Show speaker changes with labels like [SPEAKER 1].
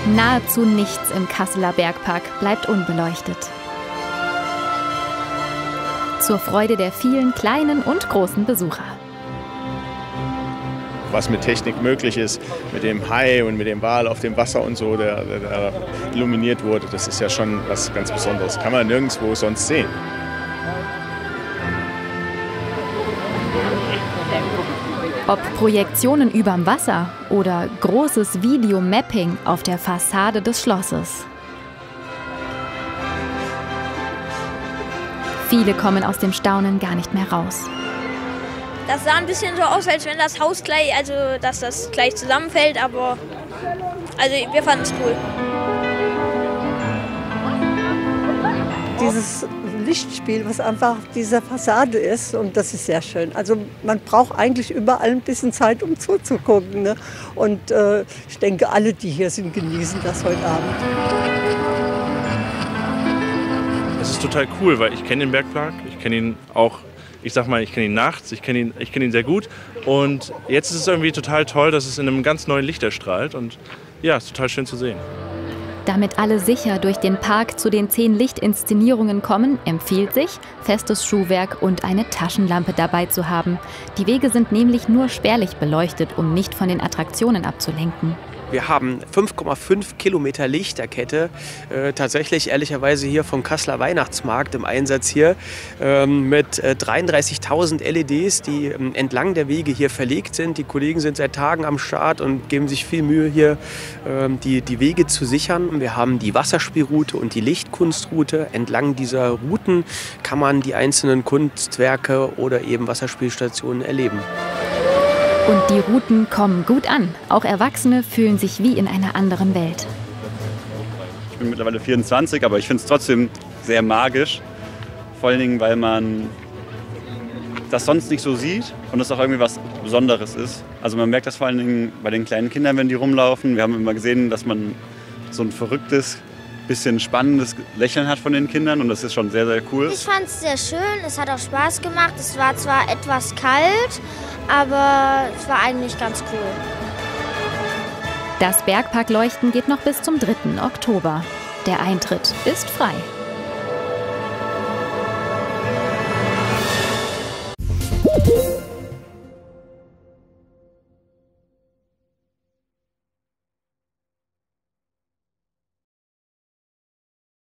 [SPEAKER 1] Nahezu nichts im Kasseler Bergpark bleibt unbeleuchtet. Zur Freude der vielen kleinen und großen Besucher.
[SPEAKER 2] Was mit Technik möglich ist, mit dem Hai und mit dem Wal auf dem Wasser und so, der illuminiert wurde, das ist ja schon was ganz Besonderes. Kann man nirgendwo sonst sehen.
[SPEAKER 1] Ob Projektionen überm Wasser oder großes Videomapping auf der Fassade des Schlosses. Viele kommen aus dem Staunen gar nicht mehr raus.
[SPEAKER 3] Das sah ein bisschen so aus, als wenn das Haus gleich, also dass das gleich zusammenfällt, aber also wir fanden es cool.
[SPEAKER 4] Dieses Lichtspiel, was einfach auf dieser Fassade ist, und das ist sehr schön. Also man braucht eigentlich überall ein bisschen Zeit, um zuzugucken. Ne? Und ich denke, alle, die hier sind, genießen das heute Abend.
[SPEAKER 5] Es ist total cool, weil ich kenne den Bergpark, ich kenne ihn auch. Ich sag mal, ich kenne ihn nachts, ich kenne ihn sehr gut. Und jetzt ist es irgendwie total toll, dass es in einem ganz neuen Licht erstrahlt. Und ja, es ist total schön zu sehen.
[SPEAKER 1] Damit alle sicher durch den Park zu den 10 Lichtinszenierungen kommen, empfiehlt sich, festes Schuhwerk und eine Taschenlampe dabei zu haben. Die Wege sind nämlich nur spärlich beleuchtet, um nicht von den Attraktionen abzulenken.
[SPEAKER 6] Wir haben 5,5 Kilometer Lichterkette, tatsächlich ehrlicherweise hier vom Kasseler Weihnachtsmarkt im Einsatz hier, mit 33.000 LEDs, die entlang der Wege hier verlegt sind. Die Kollegen sind seit Tagen am Start und geben sich viel Mühe hier, die Wege zu sichern. Wir haben die Wasserspielroute und die Lichtkunstroute. Entlang dieser Routen kann man die einzelnen Kunstwerke oder eben Wasserspielstationen erleben.
[SPEAKER 1] Und die Routen kommen gut an. Auch Erwachsene fühlen sich wie in einer anderen Welt.
[SPEAKER 7] Ich bin mittlerweile 24, aber ich finde es trotzdem sehr magisch. Vor allen Dingen, weil man das sonst nicht so sieht und es auch irgendwie was Besonderes ist. Also man merkt das vor allen Dingen bei den kleinen Kindern, wenn die rumlaufen. Wir haben immer gesehen, dass man so ein verrücktes, bisschen spannendes Lächeln hat von den Kindern und das ist schon sehr, sehr cool.
[SPEAKER 8] Ich fand es sehr schön, es hat auch Spaß gemacht. Es war zwar etwas kalt, aber es war eigentlich ganz cool.
[SPEAKER 1] Das Bergparkleuchten geht noch bis zum 3. Oktober. Der Eintritt ist frei.